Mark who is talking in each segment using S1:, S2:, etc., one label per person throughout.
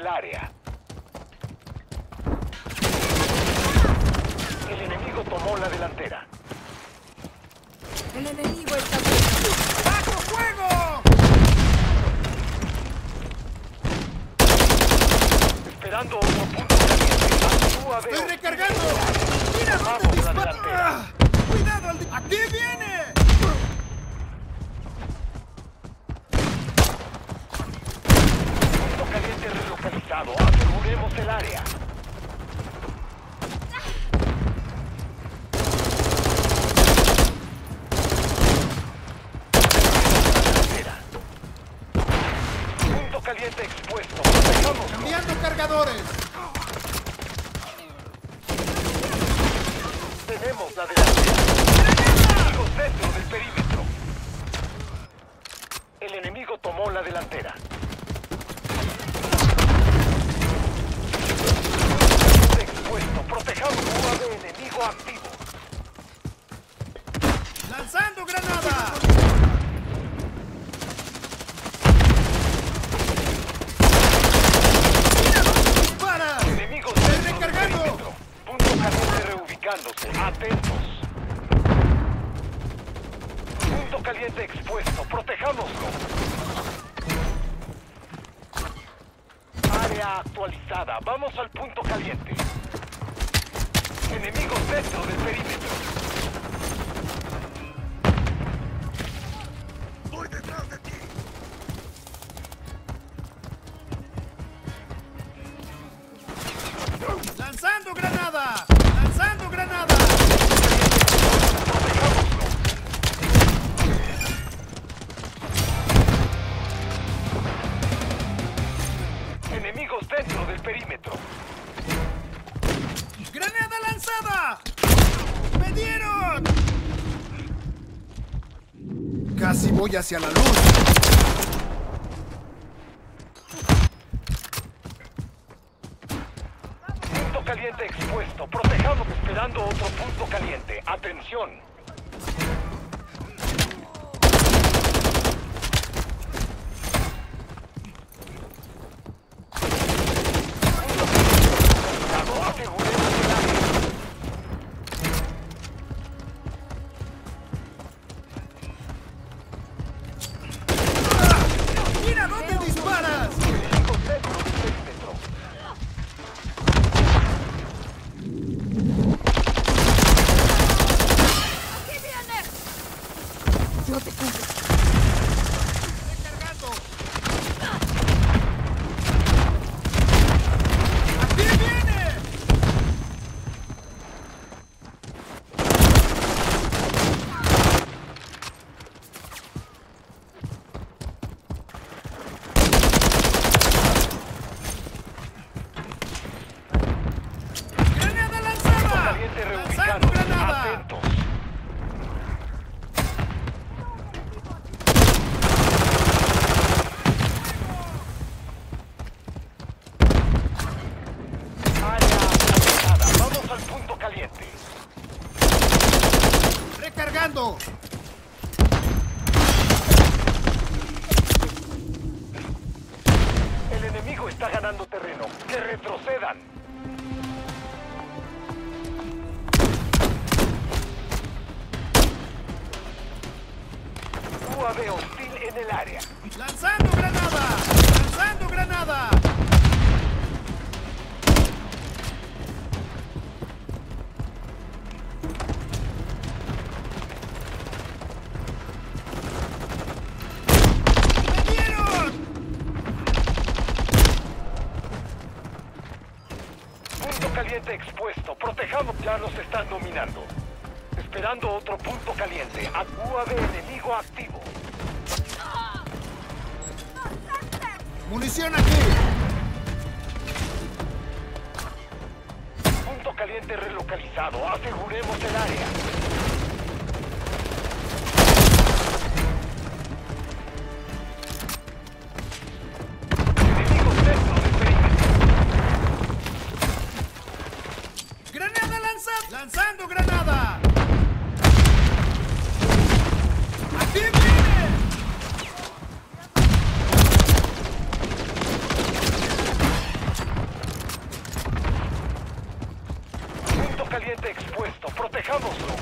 S1: área. El enemigo tomó la delantera.
S2: El enemigo está
S3: ¡Bajo fuego!
S1: Esperando otro punto caliente. Actúa de
S3: ¡Estoy
S1: hostil.
S3: recargando! ¡Mira dónde
S1: Vamos a la
S3: dispara!
S1: delantera.
S3: ¡Cuidado! ¡Aquí viene!
S1: Punto caliente relocalizado. Aseguremos el área. Punto caliente expuesto. Protejamos.
S3: ¡Enviando cargadores!
S1: Tenemos la delantera. Enemigos dentro del perímetro. El enemigo tomó la delantera. Expuesto. Protejamos. UAV enemigo activo.
S3: ¡Lanzando granada! ¡Mira dónde dispara!
S1: Enemigos
S3: ¡Estoy
S1: dentro del
S3: recargando!
S1: perímetro. Punto caliente reubicándose. Atentos. Punto caliente expuesto. Protejámoslo. Área actualizada. Vamos al punto caliente. Enemigos dentro del perímetro.
S3: ¡Voy detrás de ti! ¡Lanzando granada! ¡Lanzando granada!
S1: Enemigos dentro del perímetro.
S3: ¡Granada lanzada! ¡Me dieron! Casi voy hacia la luz.
S1: Punto caliente expuesto. Protejamos esperando otro punto caliente. Atención. Aseguremos el área.
S3: ¡Mira dónde disparas!
S1: Enemigos dentro del perímetro.
S2: ¡Aquí viene! Yo te cubro.
S3: ¡Recargando! ¡Aquí viene! ¡Granada lanzada!
S1: Caliente
S3: ¡Lanzando
S1: reubicando.
S3: granada!
S1: Atentos. Área actualizada. Vamos al punto caliente.
S3: ¡Recargando!
S1: El enemigo está ganando terreno. ¡Que retrocedan! UAV hostil en el área.
S3: ¡Lanzando granada! ¡Lanzando granada! ¡Me dieron!
S1: Punto caliente expuesto. Protejamos. Ya nos están dominando. Esperando otro punto caliente. UAV enemigo activo.
S3: ¡Munición aquí!
S1: Punto caliente relocalizado. Aseguremos el área. Enemigos dentro del perímetro.
S3: ¡Granada lanzada! ¡Lanzando granada! ¡Aquí viene!
S1: caliente expuesto. Protejámoslo.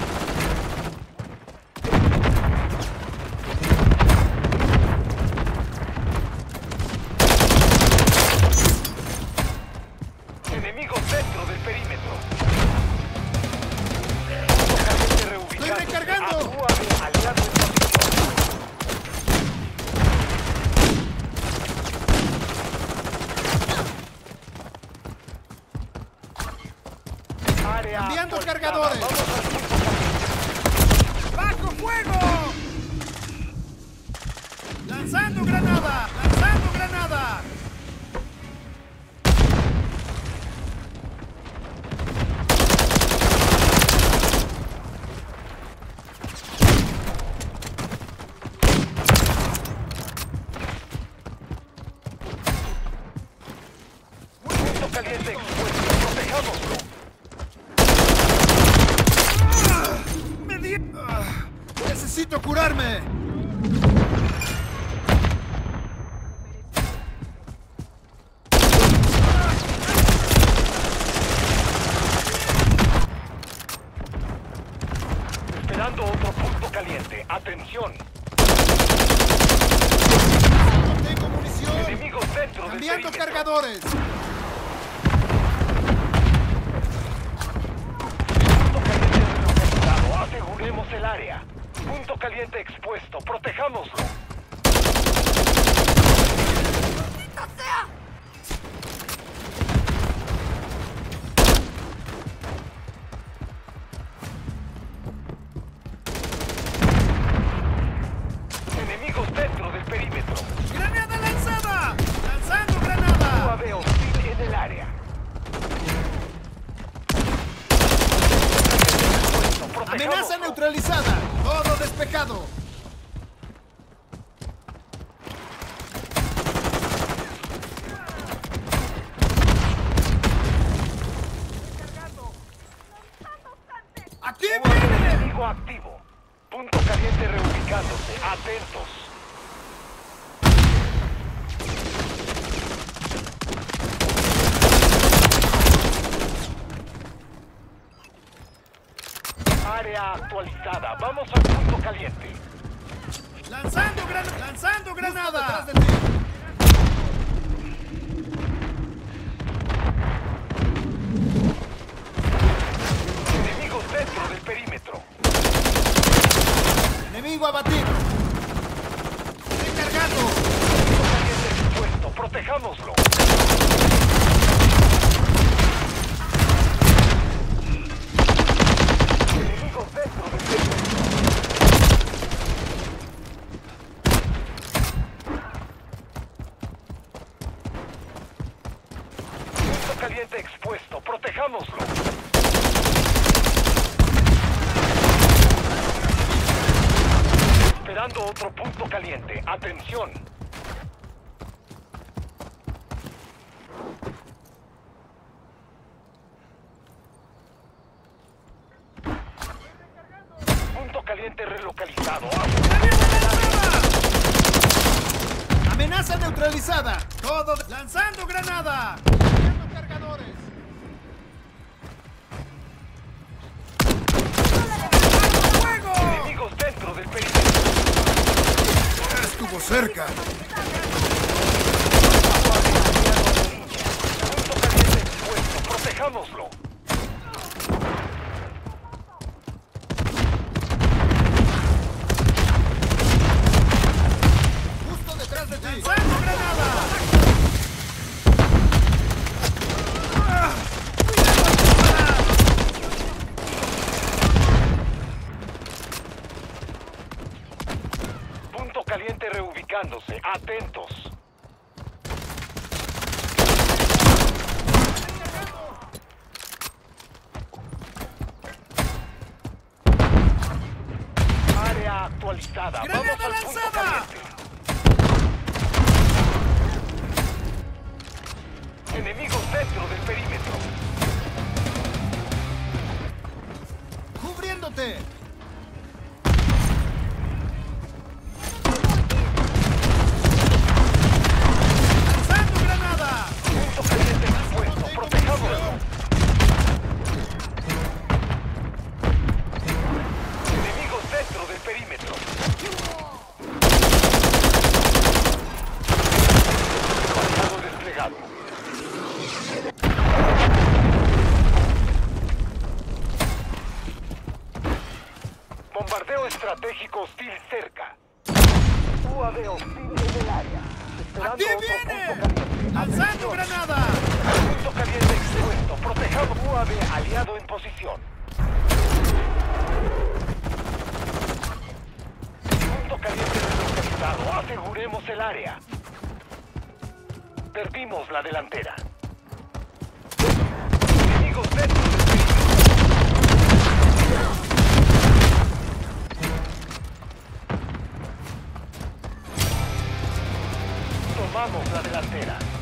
S1: Enemigos dentro del perímetro. Punto caliente reubicado.
S3: ¡Estoy recargando!
S1: Actúa de aliado en posición. Área
S3: Enviando
S1: actualizada.
S3: cargadores.
S1: Vamos al punto caliente.
S3: ¡Bajo fuego! ¡Lanzando granada! ¡Lanzando granada!
S1: Punto caliente expuesto. Protejámoslo.
S3: ¡Necesito curarme!
S1: Esperando otro punto caliente. Atención.
S3: ¡No tengo munición!
S1: Enemigos dentro del
S3: ¡Cambiando
S1: perímetro.
S3: cargadores!
S1: Punto caliente relocalizado. Aseguremos el área. Punto caliente expuesto. Protejámoslo.
S2: ¡No sea!
S1: Enemigos dentro del perímetro.
S3: ¡Granada lanzada! ¡Lanzando granada!
S1: UAV hostil en el área.
S3: ¡Amenaza neutralizada! ¡Todo despejado! ¡Aquí viene!
S1: Enemigo activo. Punto caliente reubicándose. Atentos. Área actualizada. Vamos al punto caliente.
S3: ¡Lanzando granada! ¡Lanzando granada!
S1: Enemigos dentro del perímetro.
S3: ¡Enemigo abatido! ¡Recargando!
S1: Punto caliente expuesto. Protejámoslo. Enemigos dentro del perímetro. Punto caliente expuesto. Protejámoslo. Esperando otro punto caliente. Atención. Punto caliente relocalizado.
S3: ¡Amenaza neutralizada! ¡Todo! ¡Lanzando granada! ¡Cambiando cargadores! ¡Fuego!
S1: Enemigos dentro del perímetro.
S3: Estuvo cerca.
S1: Punto caliente expuesto. Protejámoslo.
S3: Justo detrás de ti. ¡Lanzando granada!
S1: Punto caliente reubicándose. Atentos. Área actualizada.
S3: ¡Granada
S1: Vamos al punto
S3: lanzada!
S1: caliente. Enemigos dentro del perímetro.
S3: ¡Cubriéndote! ¡Lanzando granada!
S1: Punto caliente expuesto. Protejámoslo. estratégico hostil cerca. UAV hostil en el área. Esperando
S3: ¡Aquí
S1: otro
S3: viene!
S1: punto caliente.
S3: ¡Lanzando granada!
S1: Punto caliente expuesto. Protejamos UAV aliado en posición. Punto caliente relocalizado. Aseguremos el área. Perdimos la delantera. Enemigos dentro del sitio. Tomamos la delantera.